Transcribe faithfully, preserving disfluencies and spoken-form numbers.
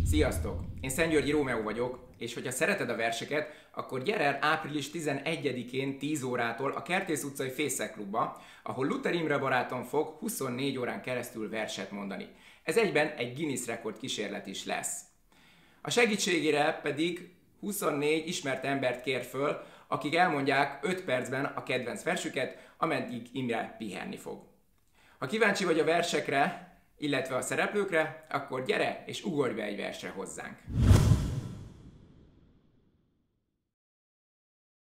Sziasztok! Én Szentgyörgyi Rómeó vagyok, és hogyha szereted a verseket, akkor gyere el április tizenegyedikén tíz órától a Kertész utcai Fészekklubba, ahol Luther Imre barátom fog huszonnégy órán keresztül verset mondani. Ez egyben egy Guinness rekord kísérlet is lesz. A segítségére pedig huszonnégy ismert embert kér föl, akik elmondják öt percben a kedvenc versüket, ameddig Imre pihenni fog. Ha kíváncsi vagy a versekre, illetve a szereplőkre, akkor gyere és ugorj be egy versre hozzánk!